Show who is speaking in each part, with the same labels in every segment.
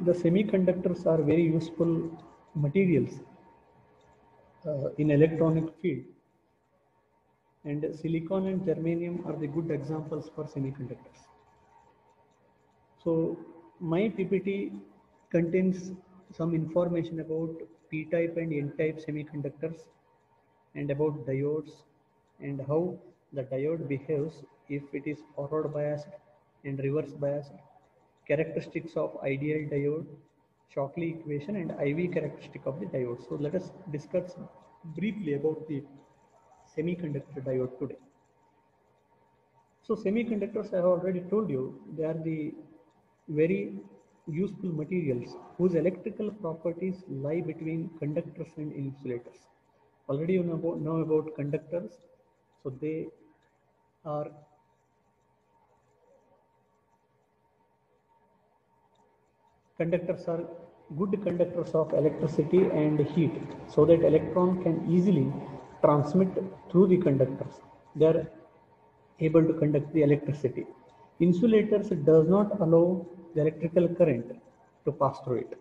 Speaker 1: the semiconductors are very useful materials in electronic field, and silicon and germanium are the good examples for semiconductors. So my PPT contains some information about p-type and n-type semiconductors, and about diodes, and how the diode behaves if it is forward biased and reverse biased, characteristics of ideal diode, Shockley equation, and IV characteristic of the diode. So let us discuss briefly about the semiconductor diode today. So semiconductors, I have already told you, they are the very useful materials whose electrical properties lie between conductors and insulators. Already you know about conductors. So they are conductors are good conductors of electricity and heat, so that electron can easily transmit through the conductors. They are able to conduct the electricity. Insulators does not allow the electrical current to pass through it.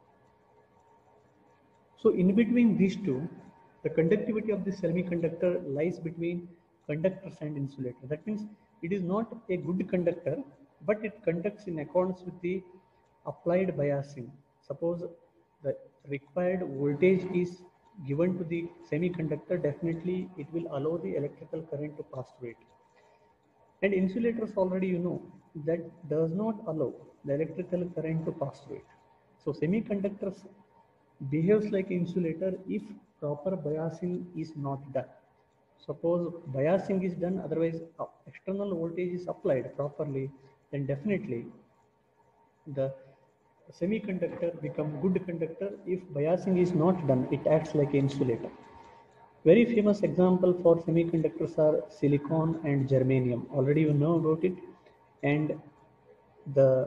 Speaker 1: So in between these two, the conductivity of the semiconductor lies between conductors and insulator. That means it is not a good conductor, but it conducts in accordance with the applied biasing. Suppose the required voltage is given to the semiconductor, definitely it will allow the electrical current to pass through it. And insulators, already you know, that does not allow the electrical current to pass through it. So semiconductors behaves like insulator if proper biasing is not done. Suppose biasing is done, otherwise external voltage is applied properly, then definitely the semiconductor become good conductor. If biasing is not done, it acts like insulator. Very famous example for semiconductors are silicon and germanium. Already you know about it. And the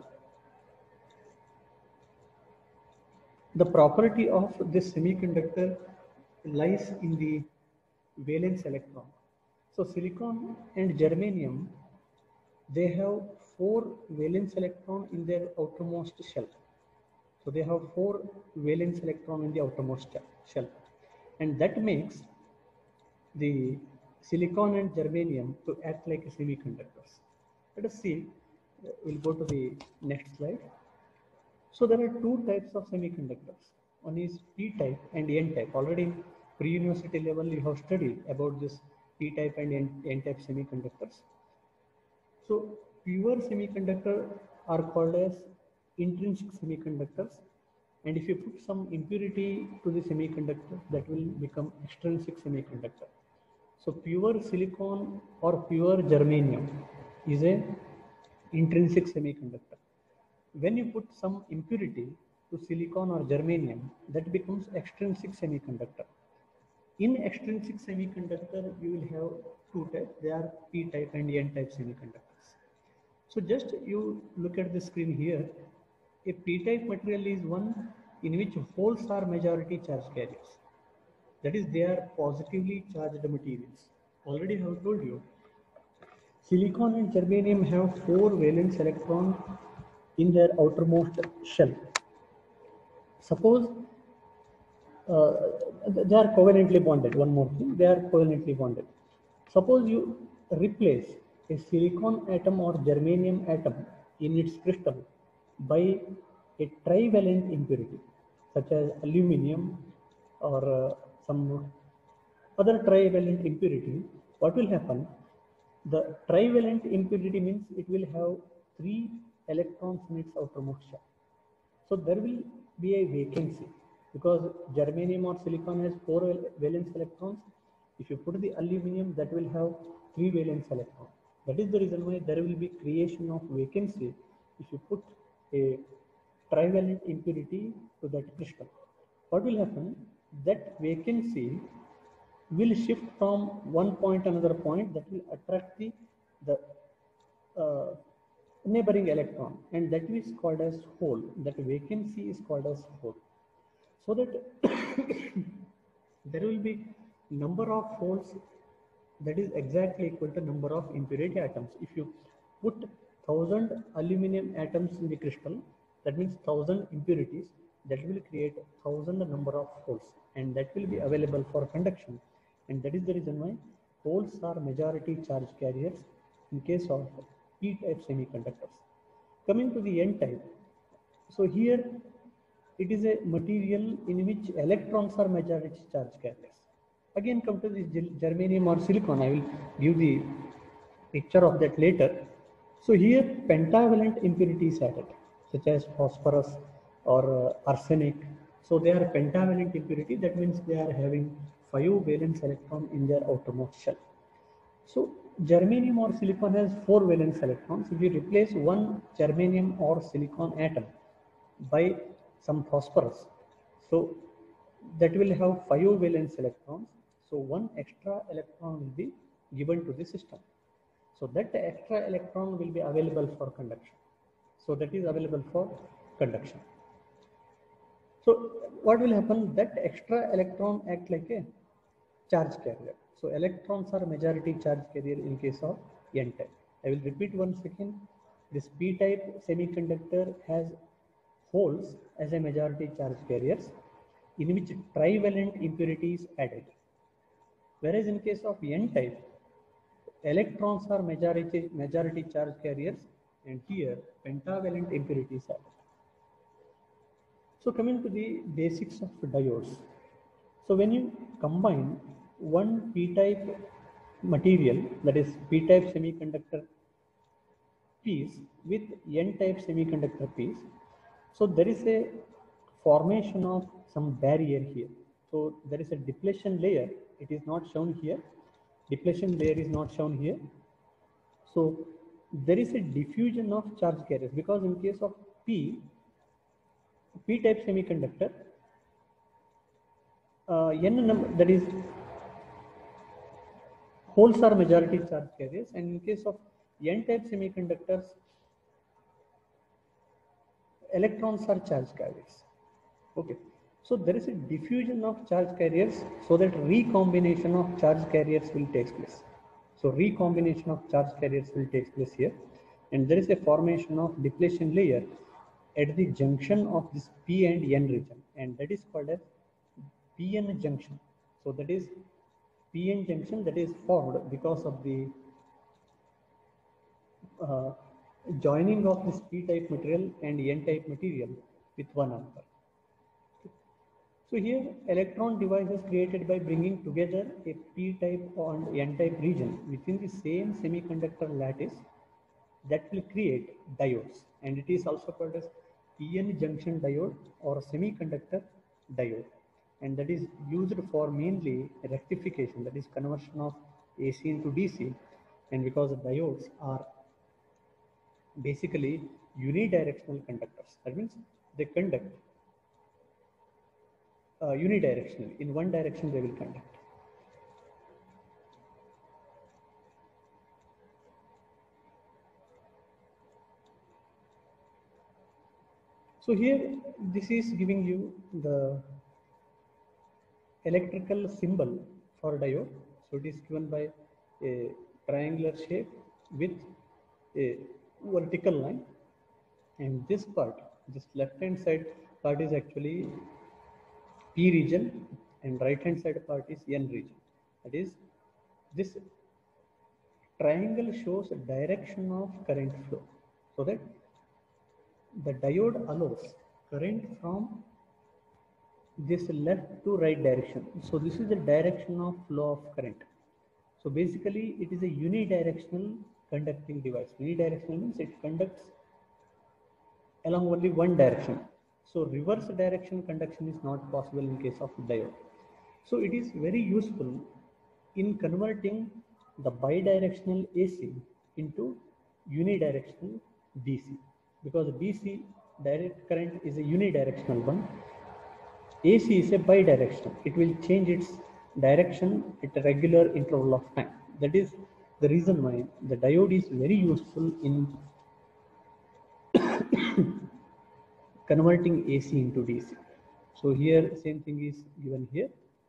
Speaker 1: property of this semiconductor lies in the valence electron. So silicon and germanium, they have 4 valence electron in their outermost shell. So they have 4 valence electron in the outermost shell, and that makes the silicon and germanium to act like semiconductors. Let us see, we'll go to the next slide. So there are 2 types of semiconductors. One is p-type and n-type. Already pre-university level you have studied about this p-type and n-type semiconductors. So pure semiconductor are called as intrinsic semiconductors, and if you put some impurity to the semiconductor, that will become extrinsic semiconductor. So pure silicon or pure germanium is a intrinsic semiconductor. When you put some impurity to silicon or germanium, that becomes extrinsic semiconductor. In extrinsic semiconductor, you will have 2 types. They are p-type and n-type semiconductors. So just you look at the screen here. A p-type material is one in which holes are majority charge carriers. That is, they are positively charged materials. Already I have told you, silicon and germanium have 4 valence electrons in their outermost shell. Suppose they are covalently bonded. One more thing, they are covalently bonded. Suppose you replace a silicon atom or germanium atom in its crystal by a trivalent impurity, such as aluminum or some other trivalent impurity. What will happen? The trivalent impurity means it will have 3 electrons in its outermost shell. So there will be a vacancy, because germanium or silicon has 4 valence electrons. If you put the aluminum, that will have 3 valence electrons. That is the reason why there will be creation of vacancy if you put a trivalent impurity to that crystal. What will happen? That vacancy will shift from one point to another point, that will attract the neighboring electron, and that is called as hole. That vacancy is called as hole. So that there will be number of holes that is exactly equal to number of impurity atoms. If you put 1000 aluminum atoms in the crystal, That means 1000 impurities, that will create 1000 number of holes, and that will be available for conduction. And that is the reason why holes are majority charge carriers in case of p-type semiconductors. Coming to the n-type, so here it is a material in which electrons are majority charge carriers. Again, come to this germanium or silicon. I will give the picture of that later. So here pentavalent impurities added, such as phosphorus or arsenic. So they are pentavalent impurity. That means they are having 5 valence electron in their outermost shell. So germanium or silicon has 4 valence electrons. If you replace one germanium or silicon atom by some phosphorus, so that will have 5 valence electrons. So one extra electron will be given to the system. So that extra electron will be available for conduction. So that is available for conduction. So what will happen? That extra electron act like a charge carrier. So electrons are majority charge carrier in case of n-type. I will repeat once again. This p-type semiconductor has holes as a majority charge carriers in which trivalent impurities added. Whereas in case of n-type, electrons are majority charge carriers, and here pentavalent impurities added. So coming to the basics of diodes. So when you combine one p-type material, that is p-type semiconductor piece with n-type semiconductor piece, so there is a formation of some barrier here. So there is a depletion layer. It is not shown here. Depletion layer is not shown here. So there is a diffusion of charge carriers, because in case of p-type semiconductor, n number, that is holes are majority charge carriers, and in case of n-type semiconductors, electrons are charge carriers. Okay, so there is a diffusion of charge carriers, so that recombination of charge carriers will take place. So recombination of charge carriers will take place here, and there is a formation of depletion layer at the junction of this p and n region, and that is called as p-n junction. So that is p-n junction that is formed because of the joining of this p-type material and n-type material with one another. So here electron device is created by bringing together a p-type and n-type region within the same semiconductor lattice, that will create diodes, and it is also called as p-n junction diode or semiconductor diode, and that is used for mainly rectification, that is conversion of AC into DC. And because diodes are basically unidirectional conductors, that means they conduct unidirectionally. In one direction they will conduct. So here this is giving you the electrical symbol for diode. So it is given by a triangular shape with a vertical line, and this part, this left hand side part is actually P region, and right hand side part is N region. That is, this triangle shows a direction of current flow, so that the diode allows current from this left to right direction. So this is the direction of flow of current. So basically it is a unidirectional conducting device. Unidirectional means it conducts along only one direction. So reverse direction conduction is not possible in case of diode. So it is very useful in converting the bidirectional AC into unidirectional DC, because DC direct current is a unidirectional one. AC is a bidirectional. It will change its direction at a regular interval of time. That is the reason why the diode is very useful in converting AC into DC. So here same thing is given here.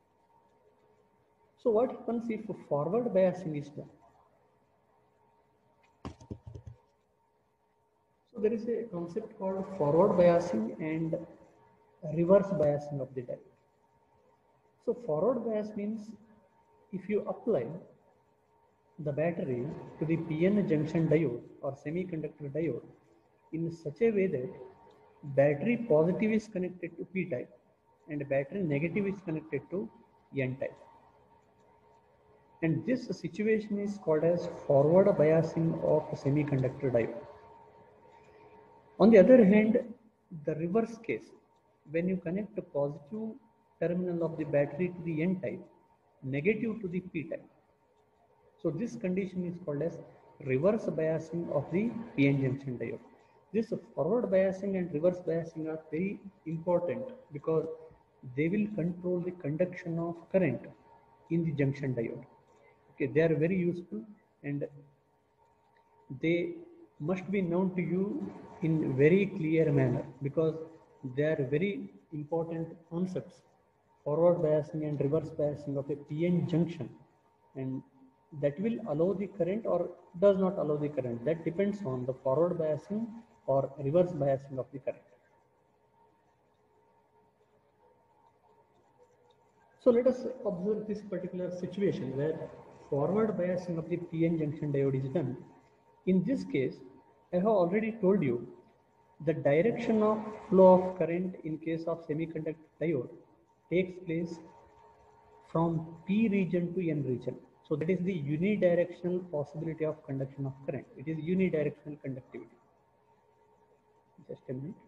Speaker 1: So what happens if forward biasing is done? So there is a concept called forward biasing and reverse biasing of the diode. So forward bias means if you apply the battery to the PN junction diode or semiconductor diode in such a way that battery positive is connected to P type and battery negative is connected to N type. And this situation is called as forward biasing of semiconductor diode. On the other hand, the reverse case, when you connect the positive terminal of the battery to the N type, negative to the P type. So this condition is called as reverse biasing of the PN junction diode. This forward biasing and reverse biasing are very important because they will control the conduction of current in the junction diode. Okay, they are very useful and they must be known to you in very clear manner because they are very important concepts, forward biasing and reverse biasing of a PN junction, and that will allow the current or does not allow the current. That depends on the forward biasing or reverse biasing of the current. So let us observe this particular situation where forward biasing of the PN junction diode is done. In this case, I have already told you the direction of flow of current in case of semiconductor diode takes place from P region to N region. So that is the unidirectional possibility of conduction of current. It is unidirectional conductivity. Just a minute.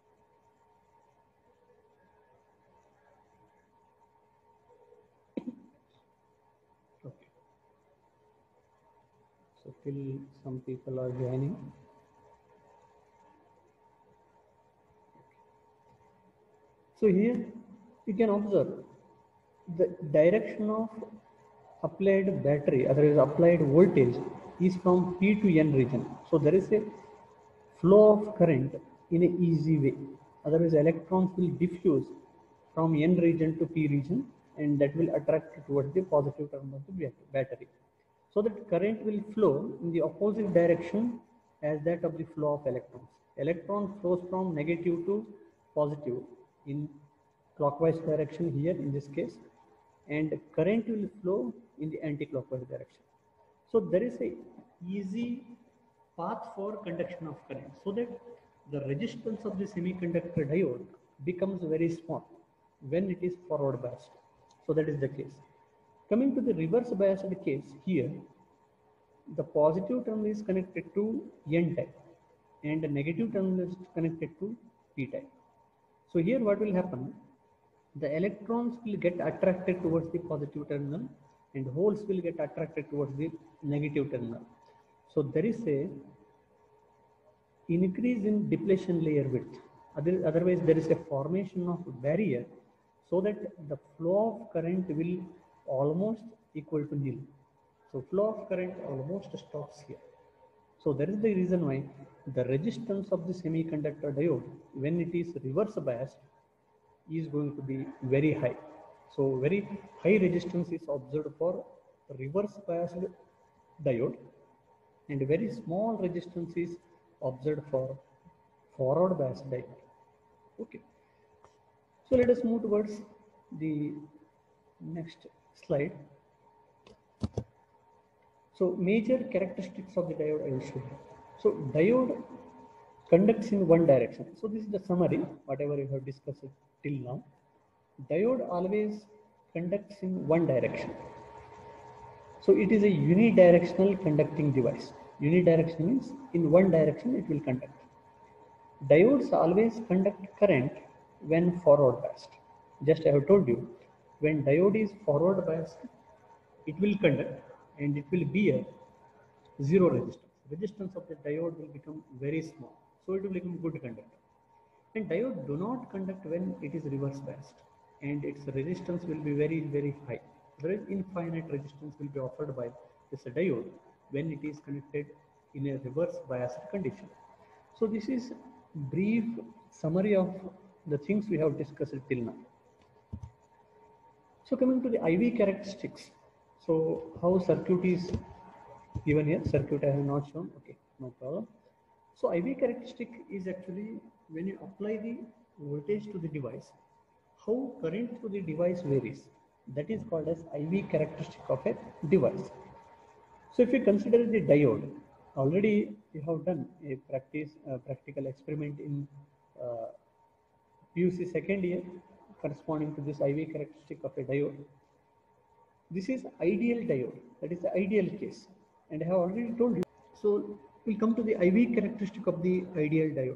Speaker 1: Okay. So till some people are joining. So here you can observe the direction of applied battery, otherwise applied voltage, is from P to N region. So there is a flow of current in an easy way. Otherwise electrons will diffuse from N region to P region and that will attract towards the positive terminal of the battery. So that current will flow in the opposite direction as that of the flow of electrons. Electron flows from negative to positive in clockwise direction here in this case, and current will flow in the anti-clockwise direction. So there is a easy path for conduction of current so that the resistance of the semiconductor diode becomes very small when it is forward biased. So that is the case. Coming to the reverse biased case, here the positive terminal is connected to N type and the negative terminal is connected to P type. So here what will happen? The electrons will get attracted towards the positive terminal and holes will get attracted towards the negative terminal. So there is a increase in depletion layer width. Otherwise there is a formation of barrier so that the flow of current will almost equal to nil. So flow of current almost stops here. So that is the reason why the resistance of the semiconductor diode when it is reverse biased is going to be very high. So very high resistance is observed for reverse biased diode and very small resistance is observed for forward biased diode. Okay. So let us move towards the next slide. So major characteristics of the diode I will show you. So diode conducts in one direction. So this is the summary, whatever we have discussed till now. Diode always conducts in one direction. So it is a unidirectional conducting device. Unidirectional means in one direction it will conduct. Diodes always conduct current when forward biased. Just I have told you, when diode is forward biased, it will conduct and it will bear zero resistance. Resistance of the diode will become very small. So it will become good conductor. And diode do not conduct when it is reverse biased and its resistance will be very, very high. Very infinite resistance will be offered by this diode when it is connected in a reverse biased condition. So this is brief summary of the things we have discussed till now. So coming to the IV characteristics. So how circuit is given here, circuit I have not shown, okay, no problem. So IV characteristic is actually when you apply the voltage to the device, how current through the device varies. That is called as IV characteristic of a device. So if you consider the diode, already you have done a practical experiment in PUC second year corresponding to this IV characteristic of a diode. This is ideal diode, that is the ideal case, and I have already told you. So we'll come to the IV characteristic of the ideal diode.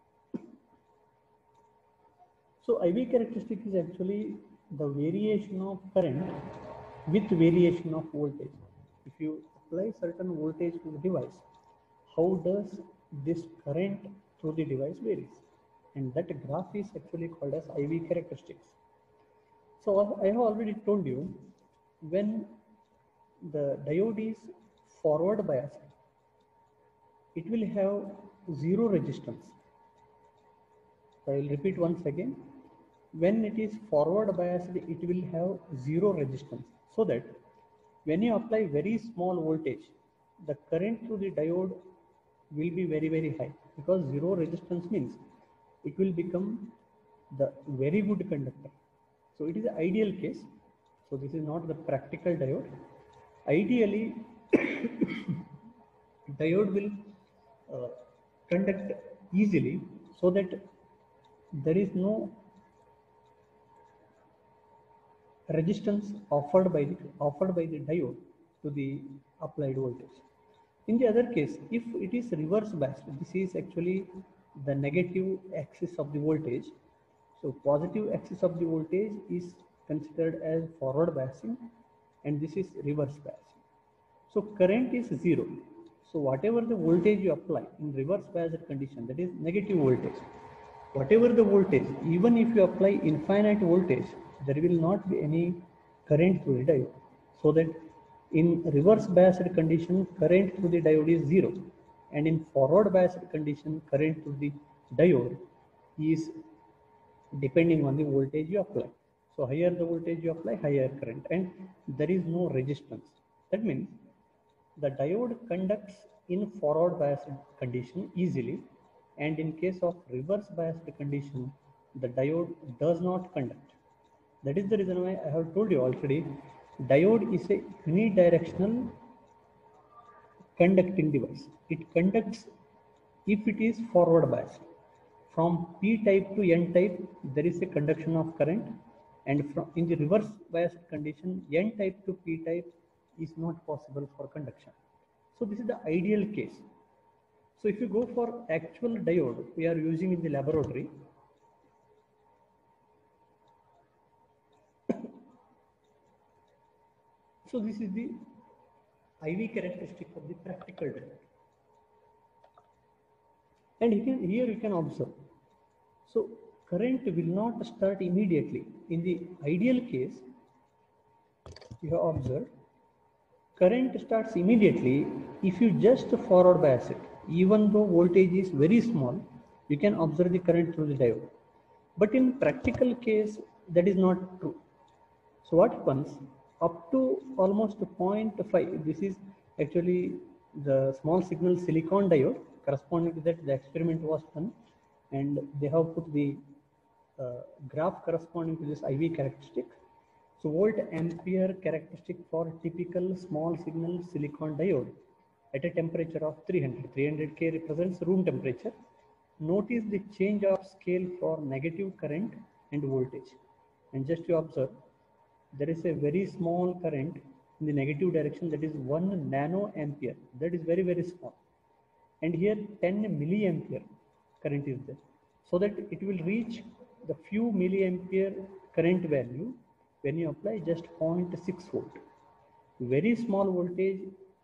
Speaker 1: So IV characteristic is actually the variation of current with variation of voltage. If you apply certain voltage to the device, how does this current through the device varies? And that graph is actually called as IV characteristics. So I have already told you, when the diode is forward biased, it will have zero resistance. So I will repeat once again. When it is forward biased, it will have zero resistance, so that when you apply very small voltage, the current through the diode will be very high, because zero resistance means it will become the very good conductor. So it is the ideal case. So this is not the practical diode. Ideally, diode will conduct easily, so that there is no resistance offered by the diode to the applied voltage. In the other case, if it is reverse biased, this is actually the negative axis of the voltage. So positive axis of the voltage is considered as forward biasing, and this is reverse biasing. So current is zero. So whatever the voltage you apply in reverse biased condition, that is negative voltage, whatever the voltage, even if you apply infinite voltage, there will not be any current through the diode. So that in reverse biased condition, current through the diode is zero, and in forward biased condition, current through the diode is depending on the voltage you apply. So higher the voltage you apply, higher current, and there is no resistance. That means the diode conducts in forward biased condition easily, and in case of reverse biased condition, the diode does not conduct. That is the reason why I have told you already, diode is a unidirectional conducting device. It conducts if it is forward biased. From P type to N type, there is a conduction of current, and from in the reverse biased condition, N type to P type is not possible for conduction. So this is the ideal case. So if you go for actual diode we are using in the laboratory, so this is the IV characteristic of the practical diode. And here you can observe. So current will not start immediately. In the ideal case, you have observed, current starts immediately if you just forward bias it. Even though voltage is very small, you can observe the current through the diode. But in practical case, that is not true. So what happens, up to almost 0.5, this is actually the small signal silicon diode. Corresponding to that, the experiment was done, and they have put the graph corresponding to this IV characteristic. So volt ampere characteristic for typical small signal silicon diode at a temperature of 300. 300K represents room temperature. Notice the change of scale for negative current and voltage. And just to observe, there is a very small current in the negative direction, that is 1 nano ampere. That is very small. And here 10 milliampere current is there. So that it will reach the few milliampere current value when you apply just 0.6 volt. Very small voltage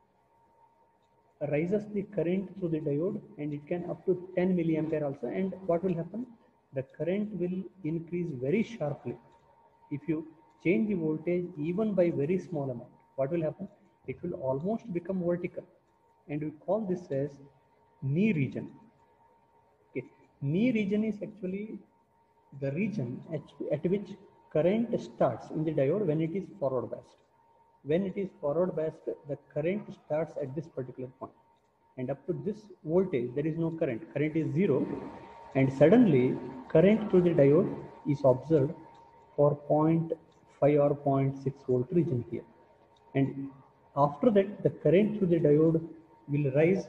Speaker 1: rises the current through the diode, and it can up to 10 milliampere also. And what will happen? The current will increase very sharply if you change the voltage even by very small amount. What will happen? It will almost become vertical, and we call this as knee region. Okay. Knee region is actually the region at which current starts in the diode when it is forward biased. When it is forward biased, the current starts at this particular point. and up to this voltage there is no current. Current is 0, and suddenly current through the diode is observed for 0.5 or 0.6 volt region here. And after that, the current through the diode will rise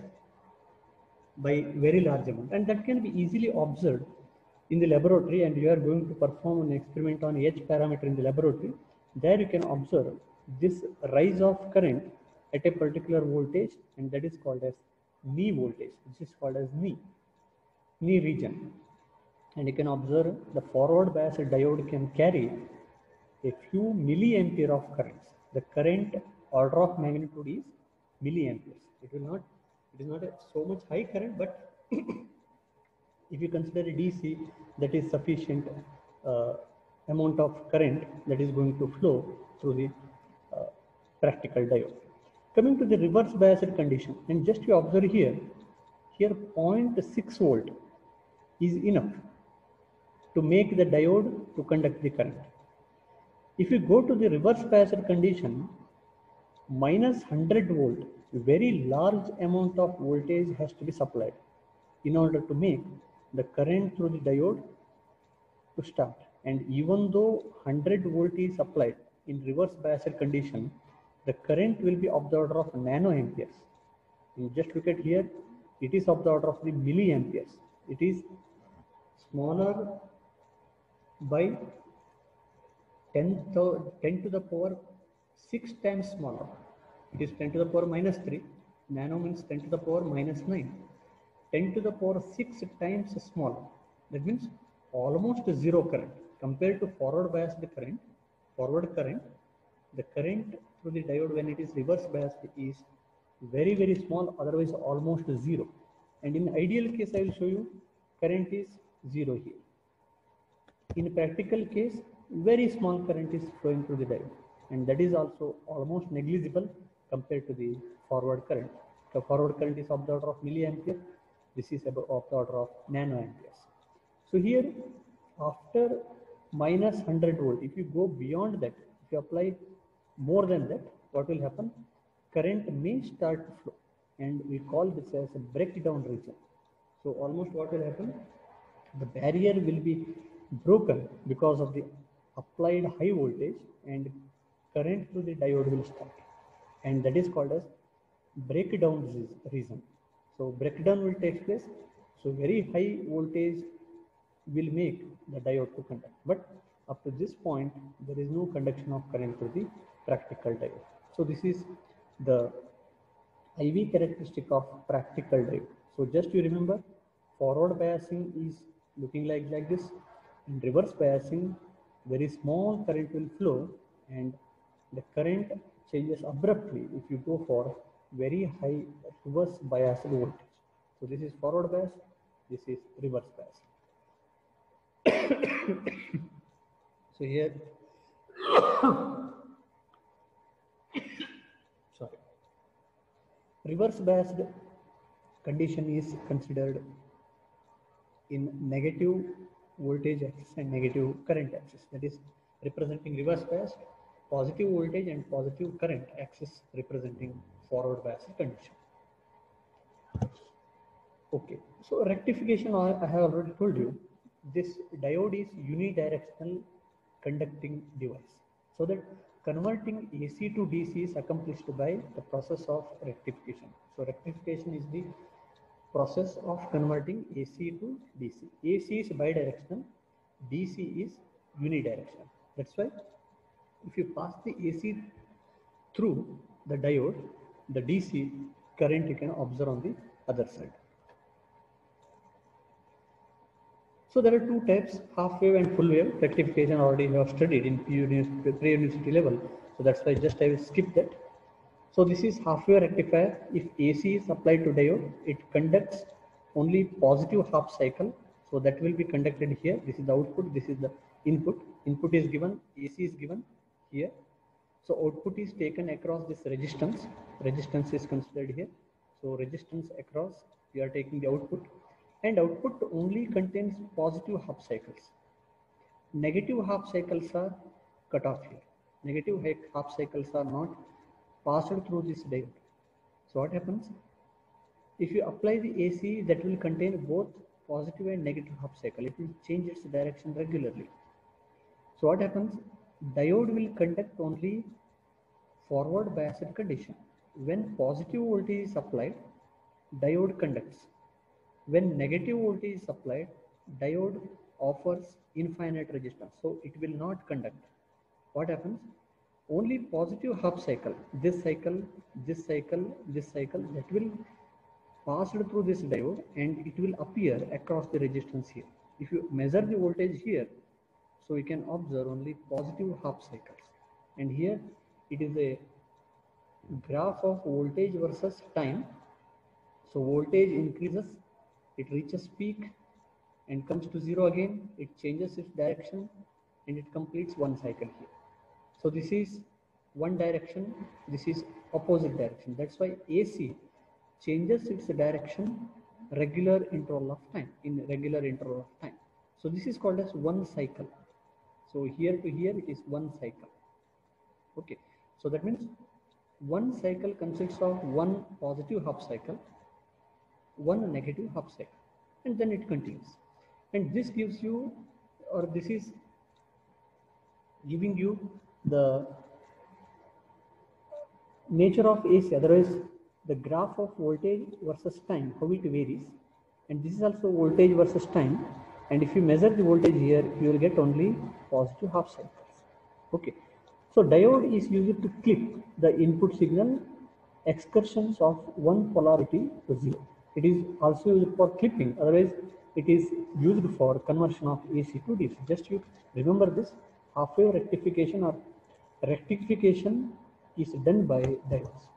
Speaker 1: by very large amount, and that can be easily observed in the laboratory. And you are going to perform an experiment on H parameter in the laboratory. There you can observe this rise of current at a particular voltage, and that is called as knee voltage. This is called as knee region. And you can observe the forward bias diode can carry a few milliampere of currents. The current order of magnitude is milliamperes. It is not so much high current, but if you consider a DC, that is sufficient amount of current that is going to flow through the practical diode. Coming to the reverse biased condition, and just you observe here 0.6 volt is enough to make the diode to conduct the current. If you go to the reverse biased condition, minus 100 volt, very large amount of voltage has to be supplied in order to make the current through the diode to start. And even though 100 volt is applied in reverse biased condition, the current will be of the order of nanoamperes. And just look at here, it is of the order of the milliamperes. It is smaller by 10 to the power 6 times smaller. It is 10 to the power minus 3. Nano means 10 to the power minus 9. 10 to the power 6 times smaller. That means almost zero current. Compared to forward biased current, the current through the diode when it is reverse biased is very, very small, otherwise almost zero. And in ideal case, I will show you current is zero here. In a practical case, very small current is flowing through the diode, and that is also almost negligible compared to the forward current. The forward current is of the order of milliampere. This is of the order of nanoamperes. So here, after minus 100 volt, if you go beyond that, if you apply more than that, what will happen? Current may start to flow, and we call this as a breakdown region. So almost what will happen? The barrier will be broken because of the applied high voltage, and current through the diode will start, and that is called as breakdown region. So breakdown will take place. So very high voltage will make the diode to conduct, but up to this point there is no conduction of current through the practical diode. So this is the IV characteristic of practical diode. So just you remember, forward biasing is looking like this. In reverse biasing, very small current will flow, and the current changes abruptly if you go for very high reverse biased voltage. So this is forward bias, this is reverse bias. So here, sorry, reverse biased condition is considered in negative voltage axis and negative current axis, that is representing reverse bias, positive voltage and positive current axis representing forward biased condition. Okay, so rectification, I have already told you, this diode is unidirectional conducting device, so that converting AC to DC is accomplished by the process of rectification. So rectification is the process of converting AC to DC. AC is bidirectional, DC is unidirectional. That's why if you pass the AC through the diode, the DC current you can observe on the other side. So there are two types, half wave and full wave. Rectification already we have studied in pre-university level. So that's why just I will skip that. So this is half wave rectifier. If AC is applied to diode, it conducts only positive half cycle. So that will be conducted here. This is the output, this is the input. Input is given, AC is given here. So output is taken across this resistance. Resistance is considered here. So resistance across, we are taking the output. And output only contains positive half cycles. Negative half cycles are cut off here. Negative half cycles are not passed through this diode. So what happens? If you apply the AC, that will contain both positive and negative half cycle. It will change its direction regularly. So what happens? Diode will conduct only forward biased condition. When positive voltage is applied, diode conducts. When negative voltage is applied, diode offers infinite resistance, so it will not conduct. What happens? Only positive half cycle, this cycle, this cycle, this cycle, that will pass through this diode and it will appear across the resistance here. If you measure the voltage here, so we can observe only positive half cycles. And here it is a graph of voltage versus time. So voltage increases, it reaches peak and comes to zero again, it changes its direction and it completes one cycle here. So this is one direction, this is opposite direction. That's why AC changes its direction regular interval of time, in regular interval of time. So this is called as one cycle. So here to here it is one cycle. Okay, so that means one cycle consists of one positive half cycle, one negative half cycle, and then it continues. And this gives you, or this is giving you the nature of AC. Otherwise, the graph of voltage versus time, how it varies. And this is also voltage versus time. And if you measure the voltage here, you will get only positive half cycles. Okay. So diode is used to clip the input signal excursions of one polarity to zero. It is also used for clipping. Otherwise, it is used for conversion of AC to DC. Just you remember this, half-wave rectification or rectification is done by diodes.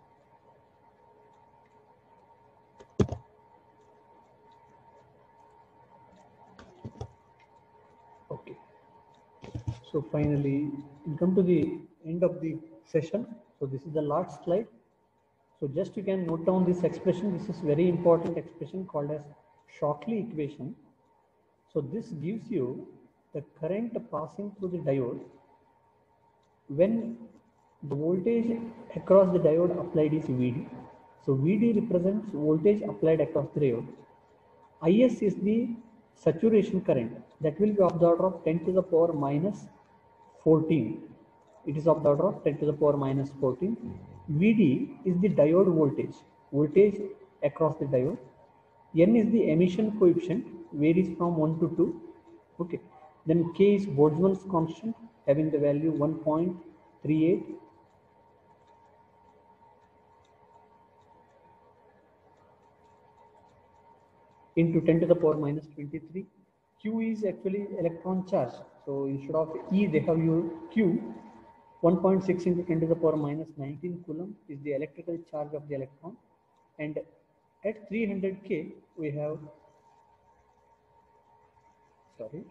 Speaker 1: Okay. So finally, we come to the end of the session. So this is the last slide. So just you can note down this expression. This is very important expression called as Shockley equation. So this gives you the current passing through the diode when the voltage across the diode applied is VD. So VD represents voltage applied across the diode. IS is the saturation current that will be of the order of 10 to the power minus 14. It is of the order of 10 to the power minus 14. VD is the diode voltage across the diode. N is the emission coefficient, varies from 1 to 2. Okay. Then K is Boltzmann's constant, having the value 1.38. Into 10 to the power minus 23. Q is actually electron charge. So instead of E, they have used Q. 1.6 into 10 to the power minus 19 coulomb is the electrical charge of the electron. And at 300 K, we have, sorry,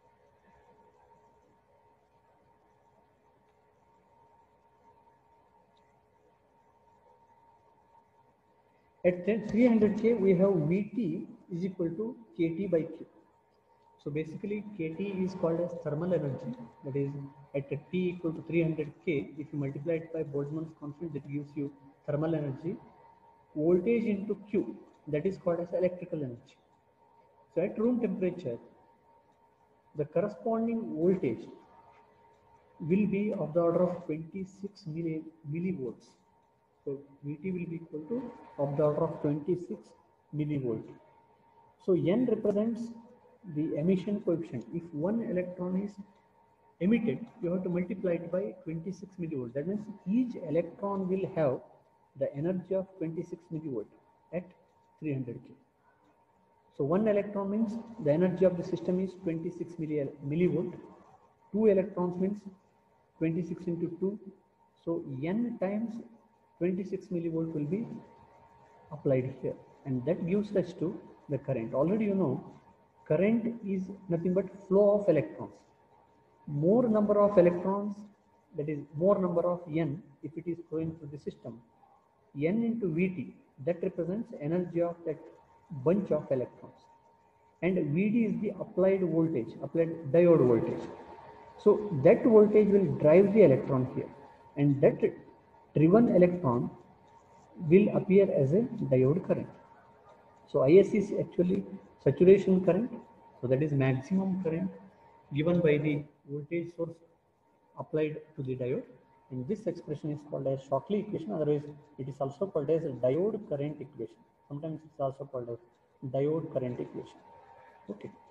Speaker 1: at 300 K, we have Vt is equal to Kt by Q. So basically, Kt is called as thermal energy. That is, at T equal to 300 K, if you multiply it by Boltzmann's constant, that gives you thermal energy. Voltage into Q, that is called as electrical energy. So at room temperature, the corresponding voltage will be of the order of 26 millivolts. So Vt will be equal to of the order of 26 millivolt. So N represents the emission coefficient. If one electron is emitted, you have to multiply it by 26 millivolt. That means each electron will have the energy of 26 millivolt at 300 K. So one electron means the energy of the system is 26 millivolt. Two electrons means 26 into 2. So N times 26 millivolt will be applied here, and that gives us to the current. Already you know, current is nothing but flow of electrons. More number of electrons, that is more number of N, if it is flowing through the system, N into Vt, that represents energy of that bunch of electrons. And Vd is the applied voltage, applied diode voltage. So that voltage will drive the electron here, and that driven electron will appear as a diode current. So IS is actually saturation current. So that is maximum current given by the voltage source applied to the diode. And this expression is called as Shockley equation. Otherwise, it is also called as diode current equation. Sometimes it's also called as diode current equation. Okay.